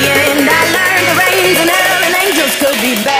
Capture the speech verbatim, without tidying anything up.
and I learned the rains and hell and angels could be bad.